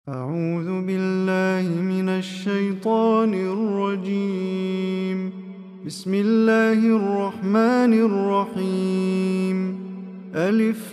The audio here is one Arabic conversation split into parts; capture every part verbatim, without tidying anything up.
أعوذ بالله من الشيطان الرجيم. بسم الله الرحمن الرحيم. ألف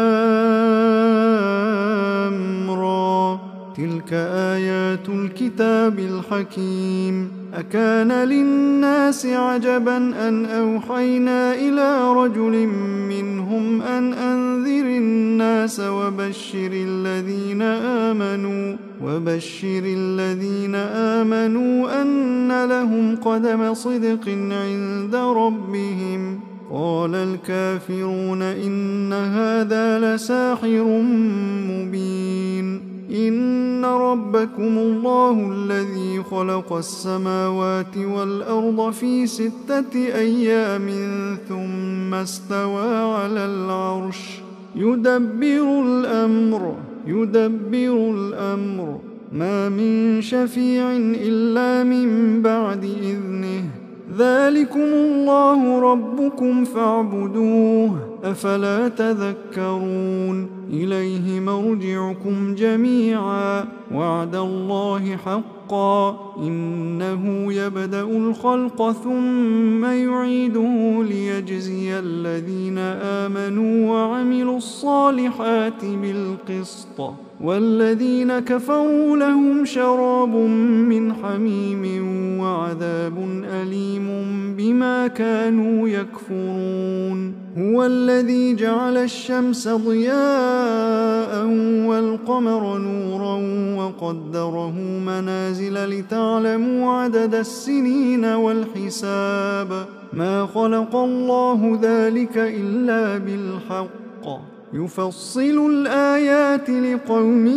لام را، تلك آيات الكتاب الحكيم. أكان للناس عجبا أن أوحينا إلى رجل منهم أن أنذر الناس وبشر الذين آمنوا وبشر الذين آمنوا أن لهم قدم صدق عند ربهم. قال الكافرون إن هذا لساحر مبين. إن ربكم الله الذي خلق السماوات والأرض في ستة أيام ثم استوى على العرش يدبر الأمر يدبر الأمر ما من شفيع إلا من بعد إذنه. ذلكم الله ربكم فاعبدوه، أفلا تذكرون. إليه مرجعكم جميعا، وعد الله حقا، إنه يبدأ الخلق ثم يعيده ليجزي الذين آمنوا وعملوا الصالحات بالقسط، والذين كفروا لهم شراب من حميم وعذاب أليم بما كانوا يكفرون. هو الذي جعل الشمس ضياء والقمر نورا وقدره منازل لتعلموا عدد السنين والحساب. ما خلق الله ذلك إلا بالحق، يفصل الآيات لقوم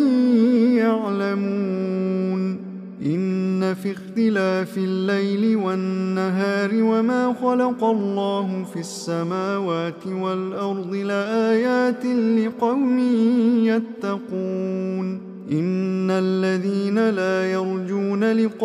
يعلمون. إن في اختلاف الليل والنهار وما خلق الله في السماوات والأرض لآيات لقوم يتقون. إن الذين لا يرجون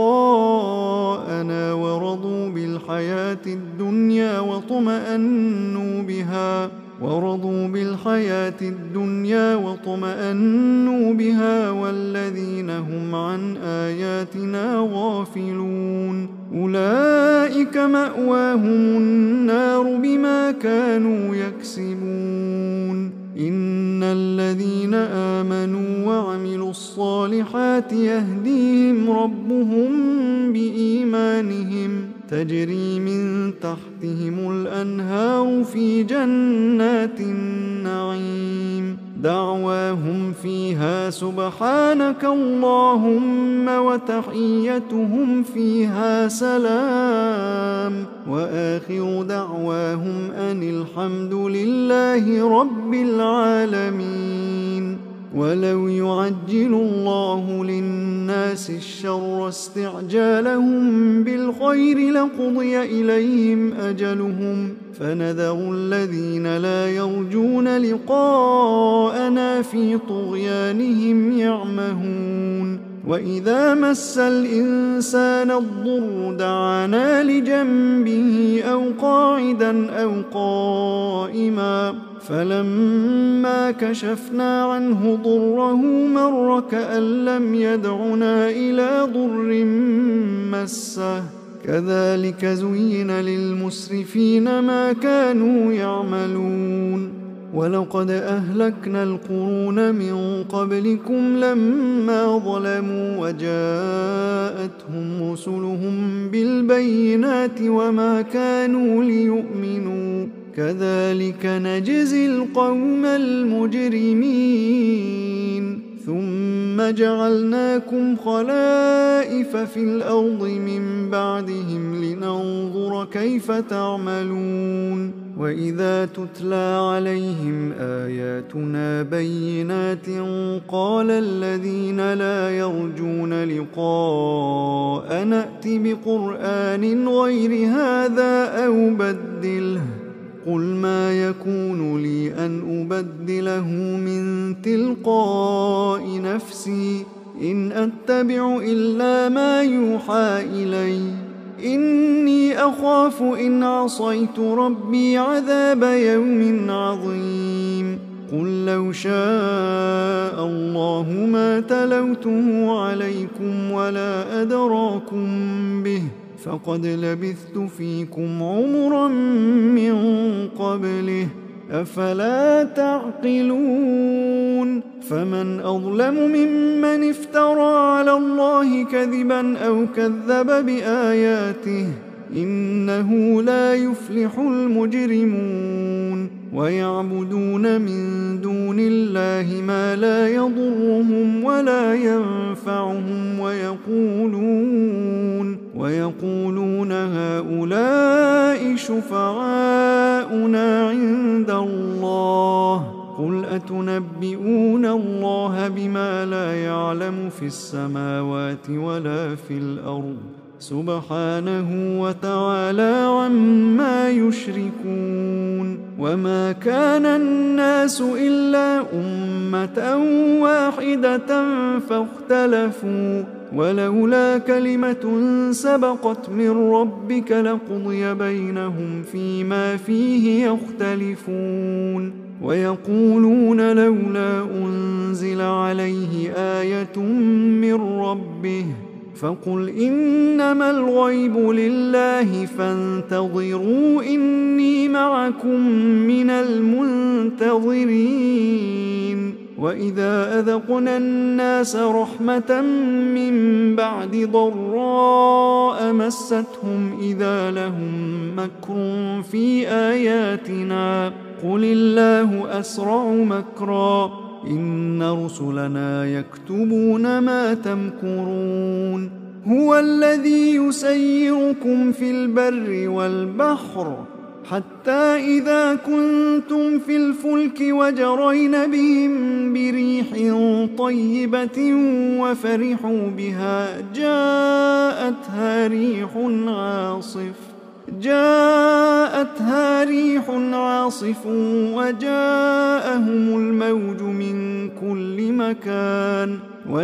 لقاءنا ورضوا بالحياة الدنيا واطمأنوا بها ورضوا بالحياة الدنيا واطمأنوا بها والذين هم عن آياتنا غافلون أولئك مأواهم النار بما كانوا يكسبون. إن الذين آمنوا وعملوا الصالحات يهديهم ربهم بإيمانهم، تجري من تحتهم الأنهار في جنات النعيم. دعواهم فيها سبحانك اللهم وتحيتهم فيها سلام، وآخر دعواهم أن الحمد لله رب العالمين. ولو يعجل الله للناس الشر استعجالهم بالخير لقضي إليهم أجلهم، فنذر الذين لا يرجون لقاءنا في طغيانهم يعمهون. وإذا مس الإنسان الضر دعانا لجنبه أو قاعدا أو قائما، فلما كشفنا عنه ضره مر كأن لم يدعنا إلى ضر مسه. كذلك زين للمسرفين ما كانوا يعملون. ولقد أهلكنا القرون من قبلكم لما ظلموا وجاءتهم رسلهم بالبينات وما كانوا ليؤمنوا، كذلك نجزي القوم المجرمين. ثم جعلناكم خلائف في الأرض من بعدهم لننظر كيف تعملون. وإذا تتلى عليهم آياتنا بينات قال الذين لا يرجون لقاء نأت بقرآن غير هذا أو بدله. قل ما يكون لي أن أبدله من تلقاء نفسي إن أتبع إلا ما يوحى إلي. إني أخاف إن عصيت ربي عذاب يوم عظيم. قل لو شاء الله ما تلوته عليكم ولا أدراكم به فقد لبثت فيكم عمرا من قبله أفلا تعقلون فمن أظلم ممن افترى على الله كذبا أو كذب بآياته إنه لا يفلح المجرمون ويعبدون من دون الله ما لا يضرهم ولا ينفعهم ويقولون ويقولون هؤلاء شفعاؤنا عند الله قل أتنبئون الله بما لا يعلم في السماوات ولا في الأرض سبحانه وتعالى عما يشركون وما كان الناس إلا أمة واحدة فاختلفوا ولولا كلمة سبقت من ربك لقضي بينهم فيما فيه يختلفون ويقولون لولا أنزل عليه آية من ربه فقل إنما الغيب لله فانتظروا إني معكم من المنتظرين وإذا أذقنا الناس رحمة من بعد ضراء مستهم إذا لهم مكر في آياتنا قل الله أسرع مكرا إن رسلنا يكتبون ما تمكرون هو الذي يسيركم في البر والبحر حتى إذا كنتم في الفلك وجرين بهم بريح طيبة وفرحوا بها جاءتها ريح عاصف جاءتها ريح عاصف وجاءهم الموج من كل مكان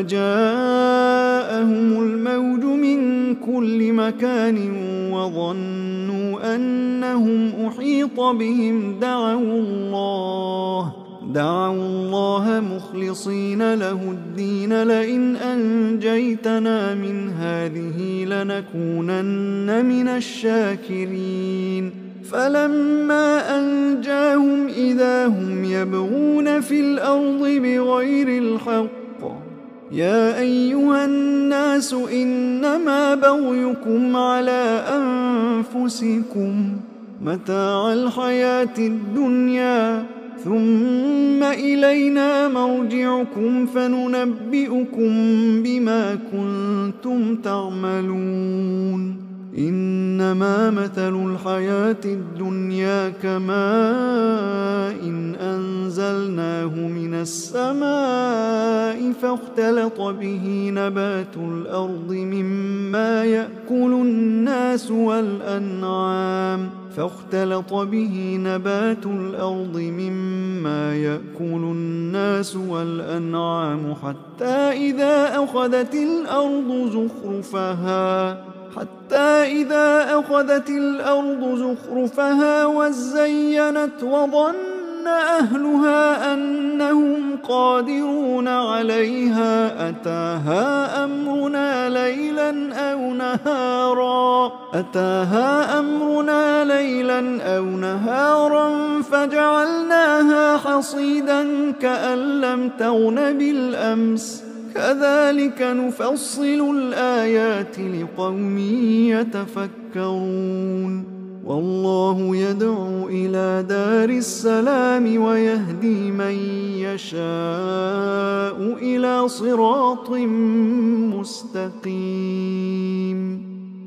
وجاءهم الموج من كل مكان وظنوا أنهم أحيط بهم دعوا الله دعوا الله مخلصين له الدين لئن أنجيتنا من هذه لنكونن من الشاكرين فلما أنجاهم إذا هم يبغون في الأرض بغير الحق يا أيها الناس إنما بغيكم على أنفسكم متاع الحياة الدنيا ثم إلينا مرجعكم فننبئكم بما كنتم تعملون إنما مثل الحياة الدنيا كماء إن أنزلناه من السماء فاختلط به نبات الأرض مما يأكل الناس والأنعام فاختلط به نبات الأرض مما يأكل الناس والأنعام حتى إذا أخذت الأرض زخرفها حتى إذا أخذت الأرض زخرفها وزينت وظن أهلها أنهم قادرون عليها أتاها أمرنا ليلا أو نهارا أتاها أمرنا ليلا أو نهارا فجعلناها حصيدا كأن لم تغن بالأمس كذلك نفصل الآيات لقوم يتفكرون والله يدعو إلى دار السلام ويهدي من يشاء إلى صراط مستقيم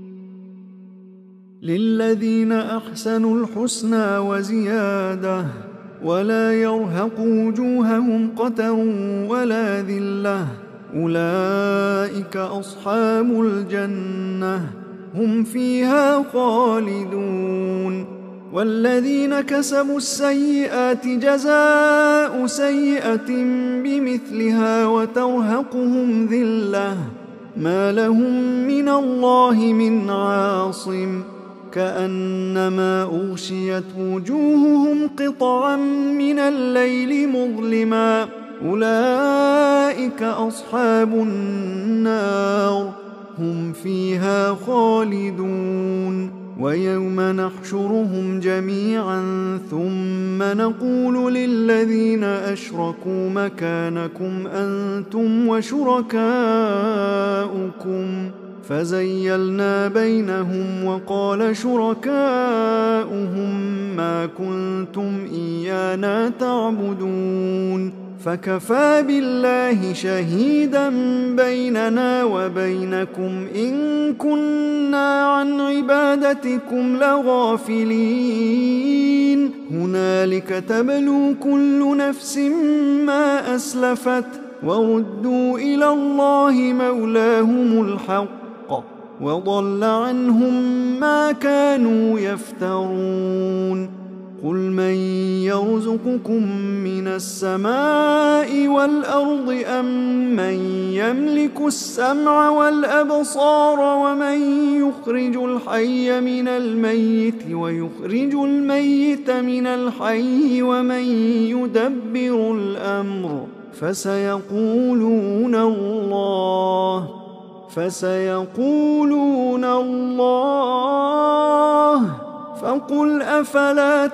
للذين أحسنوا الحسنى وزيادة ولا يرهق وجوههم قتر ولا ذلة أولئك أصحاب الجنة هم فيها خالدون والذين كسبوا السيئات جزاء سيئة بمثلها وترهقهم ذلة ما لهم من الله من عاصم كأنما أغشيت وجوههم قطعا من الليل مظلما أولئك أصحاب النار هم فيها خالدون ويوم نحشرهم جميعا ثم نقول للذين أشركوا مكانكم أنتم وشركاؤكم فزيلنا بينهم وقال شركاؤهم ما كنتم إيانا تعبدون فكفى بالله شهيدا بيننا وبينكم إن كنا عن عبادتكم لغافلين هنالك تبلو كل نفس ما أسلفت وردوا إلى الله مولاهم الحق وضل عنهم ما كانوا يفترون قل من يرزقكم من السماء والأرض أم من يملك السمع والأبصار ومن يخرج الحي من الميت ويخرج الميت من الحي ومن يدبر الأمر فسيقولون الله فسيقولون الله فقل أفلا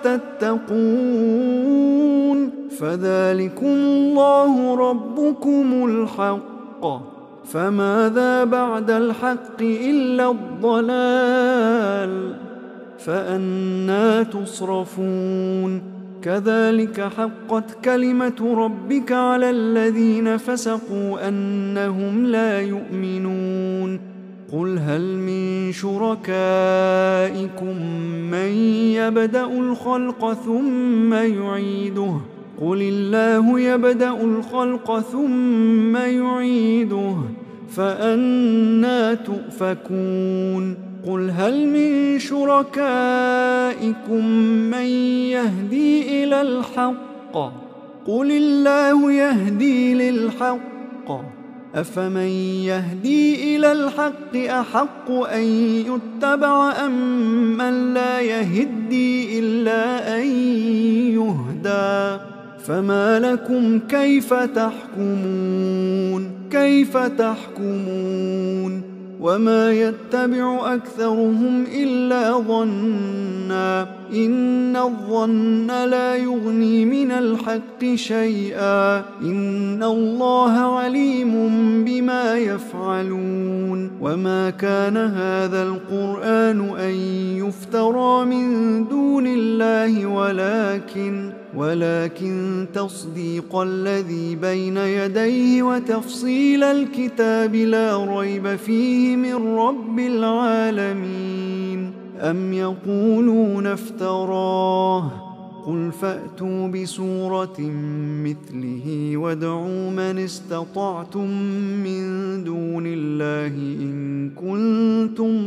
تتقون فذلكم الله ربكم الحق فماذا بعد الحق إلا الضلال فأنى تصرفون كذلك حقت كلمة ربك على الذين فسقوا أنهم لا يؤمنون قل هل من شركائكم من يبدأ الخلق ثم يعيده قل الله يبدأ الخلق ثم يعيده فأنى تؤفكون قل هل من شركائكم من يهدي إلى الحق قل الله يهدي للحق أفمن يهدي إلى الحق أحق أن يتبع أم من لا يهدي إلا أن يهدى فما لكم كيف تحكمون كيف تحكمون وما يتبع أكثرهم إلا ظنا إن الظن لا يغني من الحق شيئا إن الله عليم بما يفعلون وما كان هذا القرآن أن يفترى من دون الله ولكن ولكن تصديق الذي بين يديه وتفصيل الكتاب لا ريب فيه من رب العالمين أم يقولون افتراه قل فأتوا بسورة مثله وادعوا من استطعتم من دون الله إن كنتم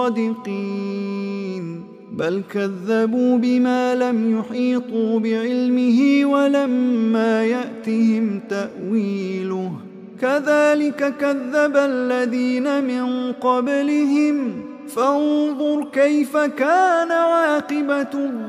صادقين بل كذبوا بما لم يحيطوا بعلمه ولما يأتهم تأويله كذلك كذب الذين من قبلهم فانظر كيف كان عاقبة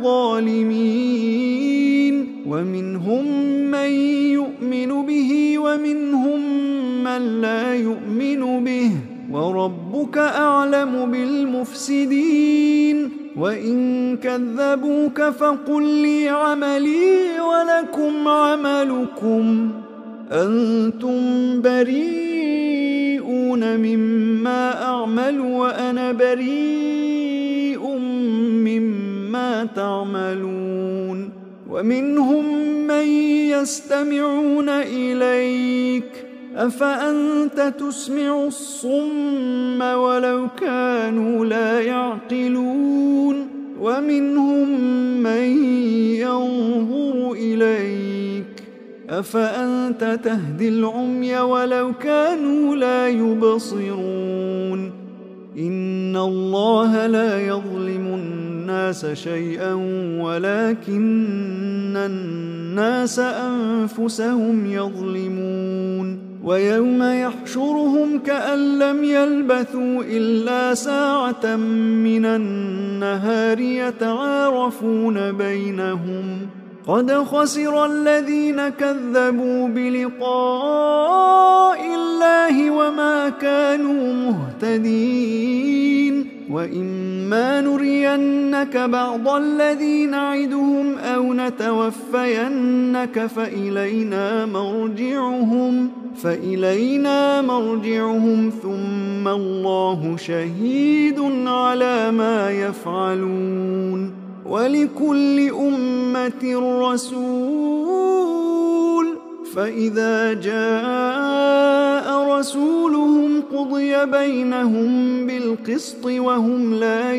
الظالمين ومنهم من يؤمن به ومنهم من لا يؤمن به وربك أعلم بالمفسدين وإن كذبوك فقل لي عملي ولكم عملكم أنتم بريئون مما أعمل وأنا بريء مما تعملون ومنهم من يستمعون إليك أفأنت تسمع الصم ولو كانوا لا يعقلون ومنهم من ينظر إليك أفأنت تهدي العمي ولو كانوا لا يبصرون إن الله لا يظلم الناس شيئا ولكن الناس أنفسهم يظلمون ويوم يحشرهم كأن لم يلبثوا إلا ساعة من النهار يتعارفون بينهم قد خسر الذين كذبوا بلقاء الله وما كانوا مهتدين وإما نرينك بعض الذي نعدهم أو نتوفينك فإلينا مرجعهم فإلينا مرجعهم ثم الله شهيد على ما يفعلون ولكل أمة رسول فإذا جاء رسولهم قضي بينهم بالقسط وهم لا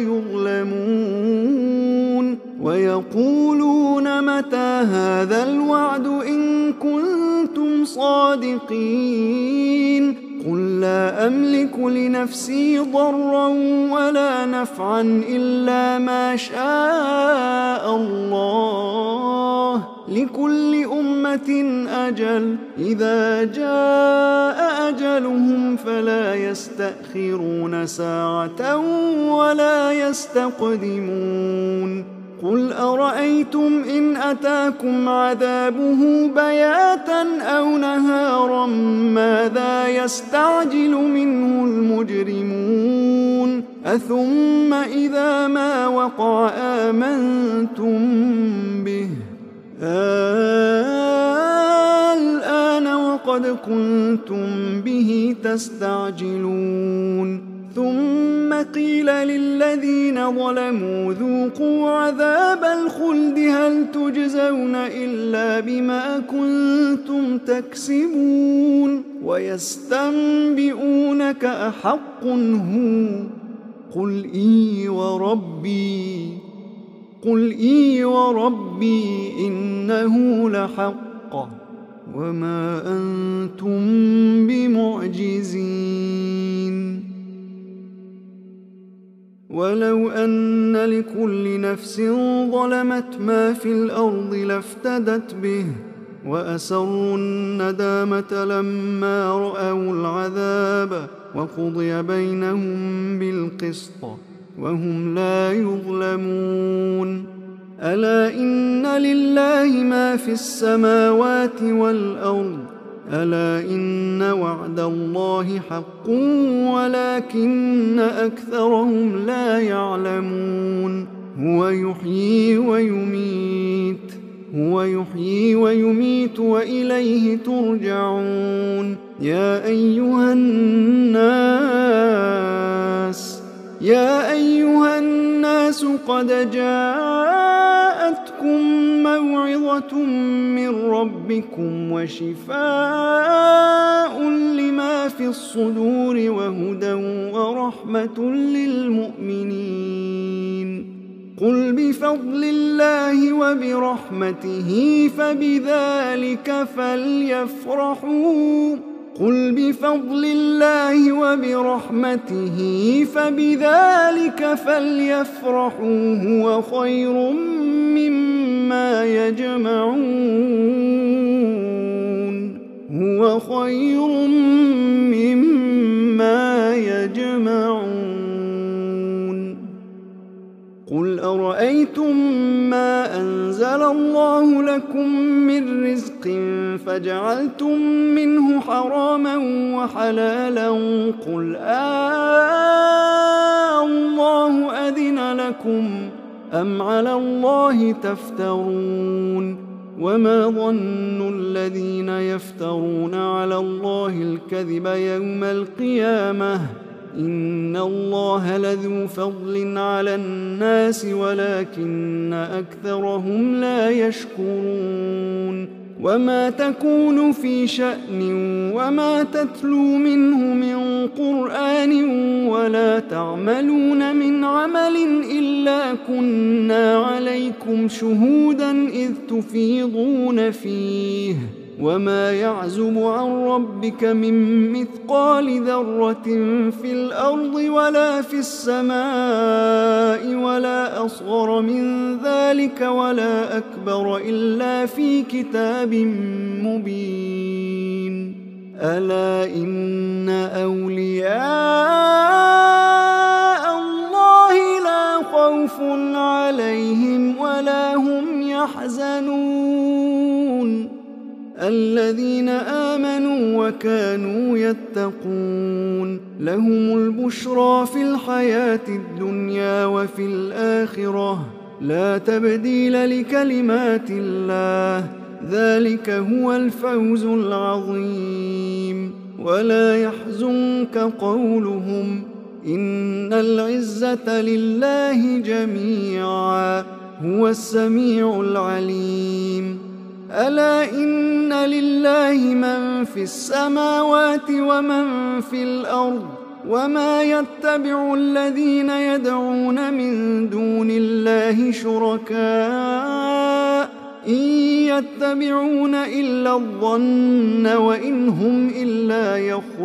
يظلمون ويقولون متى هذا الوعد إن كنتم صادقين قل لا أملك لنفسي ضرا ولا نفعا إلا ما شاء الله لكل أمة أجل إذا جاء أجلهم فلا يستأخرون ساعة ولا يستقدمون قل أرأيتم إن أتاكم عذابه بياتا أو نهارا ماذا يستعجل منه المجرمون أثم إذا ما وقع آمنتم به الآن وقد كنتم به تستعجلون ثم قيل للذين ظلموا ذوقوا عذاب الخلد هل تجزون إلا بما كنتم تكسبون ويستنبئونك أحق هو قل إي وربي قل إي وربي إنه لحق وما أنتم بمعجزين ولو أن لكل نفس ظلمت ما في الأرض لافتدت به وأسروا الندامة لما رأوا العذاب وقضي بينهم بالقسط وهم لا يظلمون ألا إن لله ما في السماوات والأرض ألا إن وعد الله حق ولكن أكثرهم لا يعلمون هو يحيي ويميت هو يحيي ويميت وإليه ترجعون يا أيها الناس يا أيها الناس قد جاءتكم موعظة من ربكم وشفاء لما في الصدور وهدى ورحمة للمؤمنين قل بفضل الله وبرحمته فبذلك فليفرحوا قل بفضل الله وبرحمته فبذلك فليفرحوا هو خير مما يجمعون هو خير مما يجمعون قل أرأيتم ما أنزل الله لكم من رزق فجعلتم منه حراما وحلالا قل آه الله أذن لكم أم على الله تفترون وما ظن الذين يفترون على الله الكذب يوم القيامة إن الله لذو فضل على الناس ولكن أكثرهم لا يشكرون وما تكون في شأن وما تتلو منه من قرآن ولا تعملون من عمل إلا كنا عليكم شهودا إذ تفيضون فيه وما يعزب عن ربك من مثقال ذرة في الأرض ولا في السماء ولا أصغر من ذلك ولا أكبر إلا في كتاب مبين ألا إن أولياء الله لا خوف عليهم ولا هم يحزنون الذين آمنوا وكانوا يتقون لهم البشرى في الحياة الدنيا وفي الآخرة لا تبديل لكلمات الله ذلك هو الفوز العظيم ولا يحزنك قولهم إن العزة لله جميعا هو السميع العليم ألا إن لله من في السماوات ومن في الأرض وما يتبع الذين يدعون من دون الله شركاء إن يتبعون إلا الظن وإن هم إلا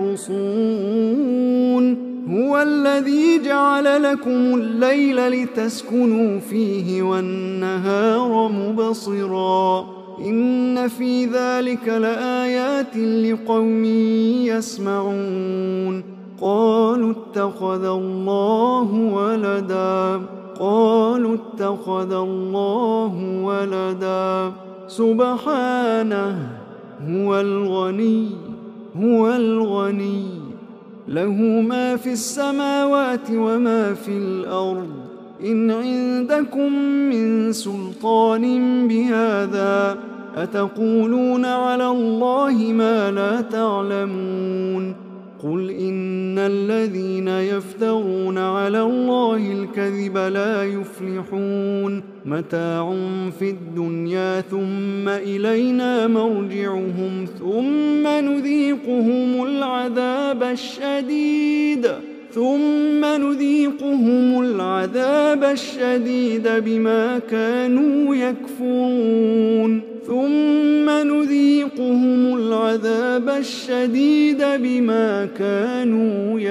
يخرصون هو الذي جعل لكم الليل لتسكنوا فيه والنهار مبصرا إن في ذلك لآيات لقوم يسمعون قالوا اتخذ الله ولدا قالوا اتخذ الله ولدا سبحانه هو الغني هو الغني له ما في السماوات وما في الأرض إن عندكم من سلطان بهذا أتقولون على الله ما لا تعلمون قل إن الذين يفترون على الله الكذب لا يفلحون متاع في الدنيا ثم إلينا مرجعهم ثم نذيقهم العذاب الشديد ثم نذيقهم العذاب الشديد بما كانوا يكفرون ثم نذيقهم العذاب الشديد بما كانوا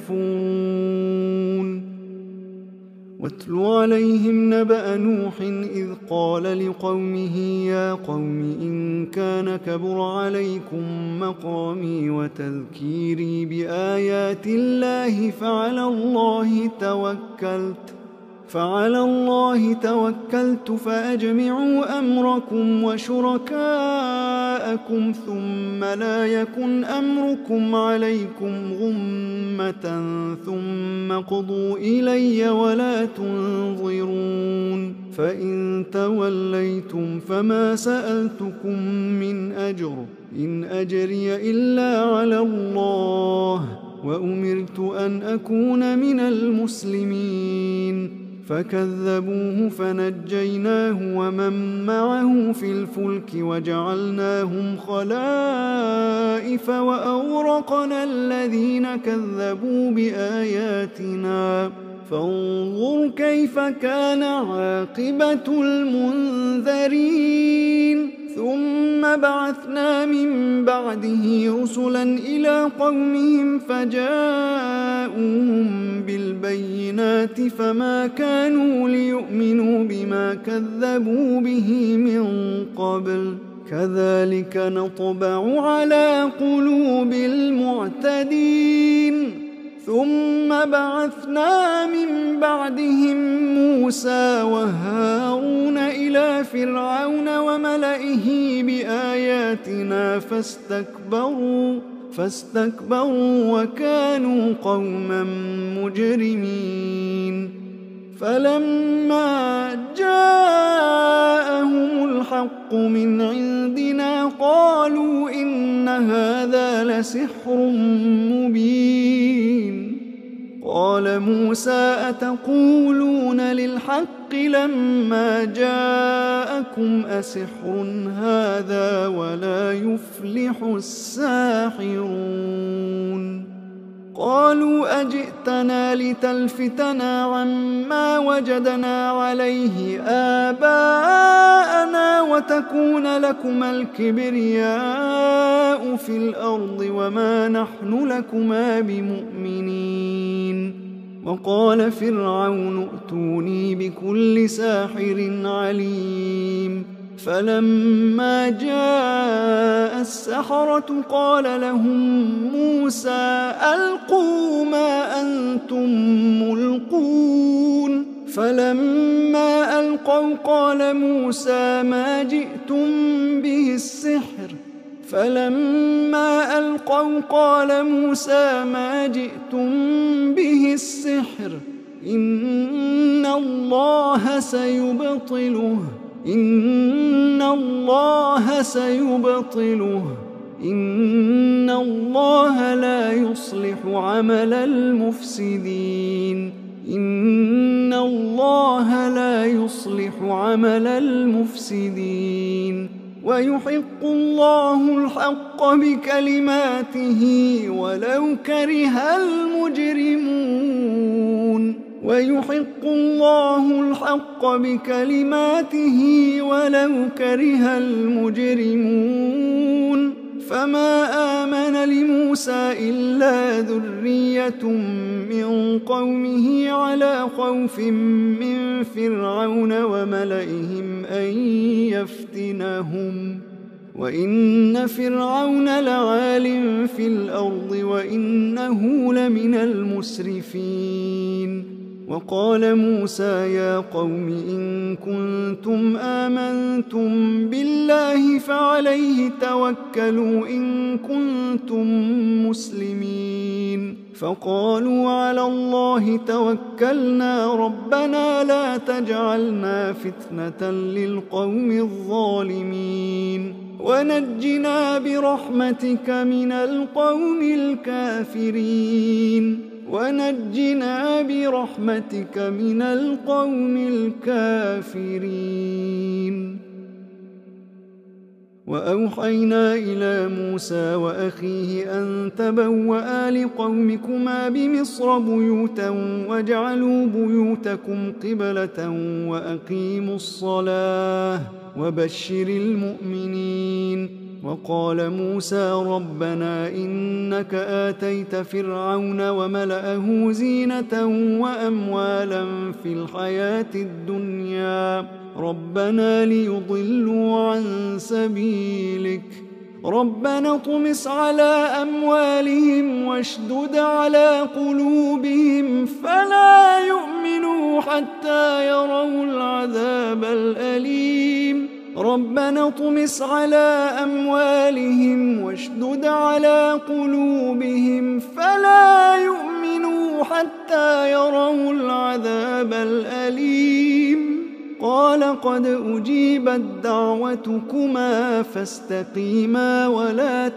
يكفرون واتل عليهم نبأ نوح إذ قال لقومه يا قوم إن كان كبر عليكم مقامي وتذكيري بآيات الله فعلى الله توكلت فعلى الله توكلت فأجمعوا أمركم وشركاءكم ثم لا يكن أمركم عليكم غمة ثم قضوا إلي ولا تنظرون فإن توليتم فما سألتكم من أجر إن أجري إلا على الله وأمرت أن أكون من المسلمين فكذبوه فنجيناه ومن معه في الفلك وجعلناهم خلائف وأورقنا الذين كذبوا بآياتنا فانظر كيف كان عاقبة المنذرين ثم بعثنا من بعده رسلا إلى قومهم فجاءوهم بالبينات فما كانوا ليؤمنوا بما كذبوا به من قبل كذلك نطبع على قلوب المعتدين ثم بعثنا من بعدهم موسى وهارون إلى فرعون وملئه بآياتنا فاستكبروا فاستكبروا وكانوا قوما مجرمين فلما جاءهم الحق من عندنا قالوا إن هذا لسحر مبين قال موسى أتقولون للحق لما جاءكم أسحر هذا ولا يفلح الساحرون قالوا أجئتنا لتلفتنا عما وجدنا عليه آباءنا وتكون لكما الكبرياء في الأرض وما نحن لكما بمؤمنين وقال فرعون ائتوني بكل ساحر عليم فلما جاء جاء السحرة قال لهم موسى ألقوا ما أنتم ملقون فلما ألقوا قال موسى ما جئتم به السحر فلما ألقوا قال موسى ما جئتم به السحر إن الله سيبطله إن الله سيبطله إن الله لا يصلح عمل المفسدين إن الله لا يصلح عمل المفسدين ويحق الله الحق بكلماته ولو كره المجرمون ويحق الله الحق بكلماته ولو كره المجرمون فما آمن لموسى إلا ذرية من قومه على خوف من فرعون وملئهم أن يفتنهم وإن فرعون لعال في الأرض وإنه لمن المسرفين وقال موسى يا قوم إن كنتم آمنتم بالله فعليه توكلوا إن كنتم مسلمين فقالوا على الله توكلنا ربنا لا تجعلنا فتنة للقوم الظالمين ونجنا برحمتك من القوم الكافرين ونجنا برحمتك من القوم الكافرين وأوحينا إلى موسى وأخيه أن تبوأ لقومكما بمصر بيوتا واجعلوا بيوتكم قبلة وأقيموا الصلاة وبشر المؤمنين وقال موسى ربنا إنك آتيت فرعون وملأه زينة وأموالا في الحياة الدنيا ربنا ليضلوا عن سبيلك ربنا اطمس على أموالهم واشدد على قلوبهم فلا يؤمنوا حتى يروا العذاب الأليم ربنا اطمس على أموالهم واشدد على قلوبهم فلا يؤمنوا حتى يروا العذاب الأليم قال قد أجيبت دعوتكما فاستقيما ولا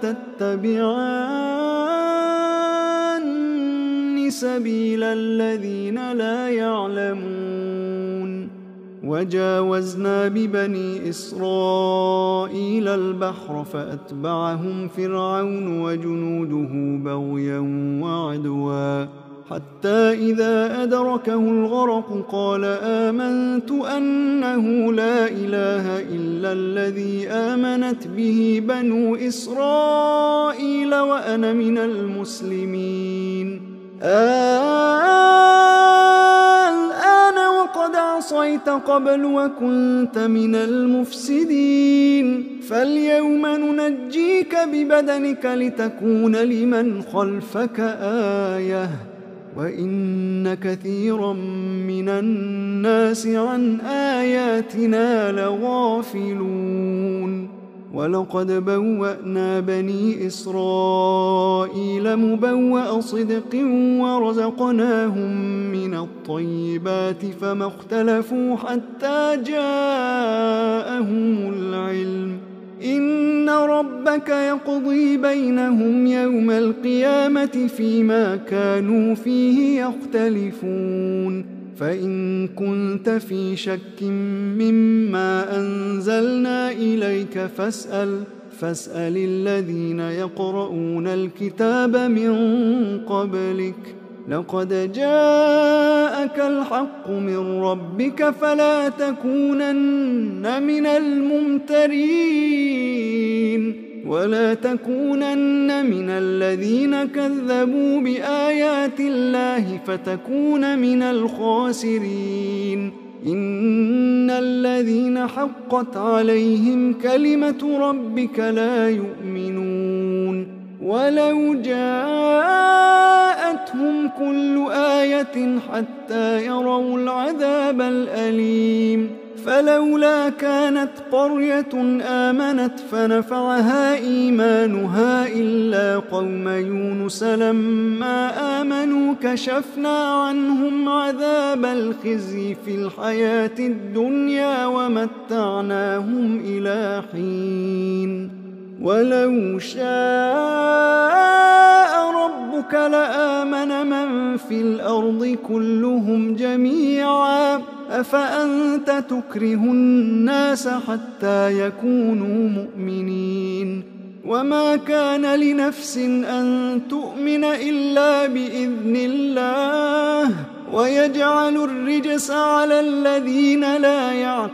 تتبعان سبيل الذين لا يعلمون وجاوزنا ببني إسرائيل البحر فأتبعهم فرعون وجنوده بغيا وعدوا حتى إذا أدركه الغرق قال آمنت أنه لا إله إلا الذي آمنت به بنو إسرائيل وأنا من المسلمين الآن وقد عصيت قبل وكنت من المفسدين فاليوم ننجيك ببدنك لتكون لمن خلفك آية وإن كثيرا من الناس عن آياتنا لغافلون ولقد بوأنا بني إسرائيل مبوأ صدق ورزقناهم من الطيبات فما اختلفوا حتى جاءهم العلم إن ربك يقضي بينهم يوم القيامة فيما كانوا فيه يختلفون فإن كنت في شك مما أنزلنا إليك فاسأل فاسأل الذين يقرؤون الكتاب من قبلك لقد جاءك الحق من ربك فلا تكونن من الممترين ولا تكونن من الذين كذبوا بآيات الله فتكون من الخاسرين إن الذين حقت عليهم كلمة ربك لا يؤمنون ولو جاءتهم كل آية حتى يروا العذاب الأليم فلولا كانت قرية آمنت فنفعها إيمانها إلا قوم يونس لما آمنوا كشفنا عنهم عذاب الخزي في الحياة الدنيا ومتعناهم إلى حين ولو شاء ربك لآمن من في الأرض كلهم جميعا أفأنت تكره الناس حتى يكونوا مؤمنين وما كان لنفس أن تؤمن إلا بإذن الله ويجعل الرجس على الذين لا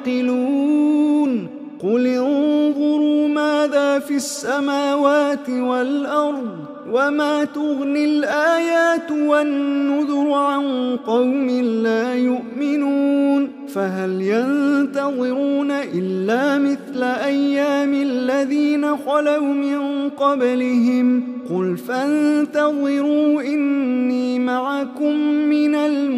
يعقلون قل انظروا ماذا في السماوات والأرض وما تغني الآيات والنذر عن قوم لا يؤمنون فهل ينتظرون إلا مثل أيام الذين خلوا من قبلهم قل فانتظروا إني معكم من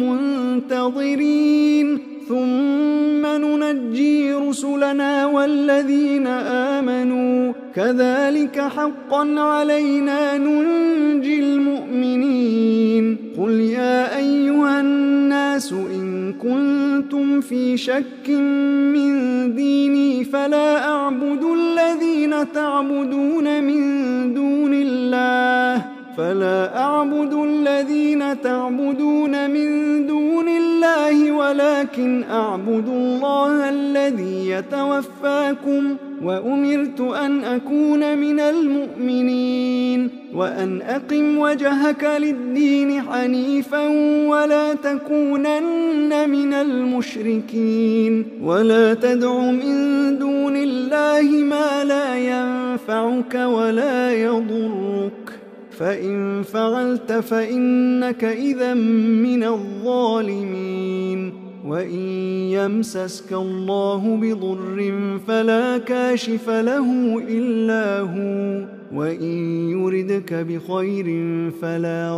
المنتظرين ثم ننجي رسلنا والذين آمنوا كذلك حقا علينا ننجي المؤمنين قل يا أيها الناس إن كنتم في شك من ديني فلا أعبد الذين تعبدون من دون الله فلا أعبد الذين تعبدون من دون الله ولكن أعبد الله الذي يتوفاكم وأمرت أن أكون من المؤمنين وأن أقم وجهك للدين حنيفا ولا تكونن من المشركين ولا تدع من دون الله ما لا ينفعك ولا يضرك فإن فعلت فإنك إذا من الظالمين وإن يمسسك الله بضر فلا كاشف له إلا هو وإن يردك بخير فلا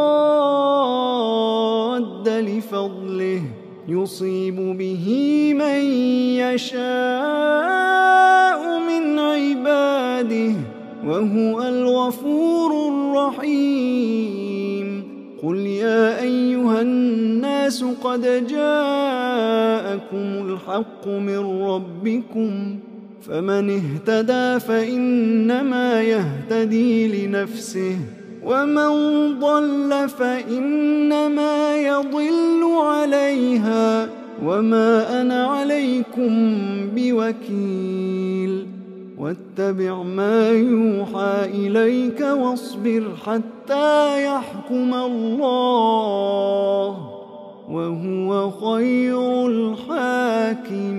راد لفضله يصيب به من يشاء من عباده وهو الغفور الرحيم قل يا أيها الناس قد جاءكم الحق من ربكم فمن اهتدى فإنما يهتدي لنفسه ومن ضل فإنما يضل عليها وما أنا عليكم بوكيل واتبع ما يوحى إليك واصبر حتى يحكم الله وهو خير الحاكمين.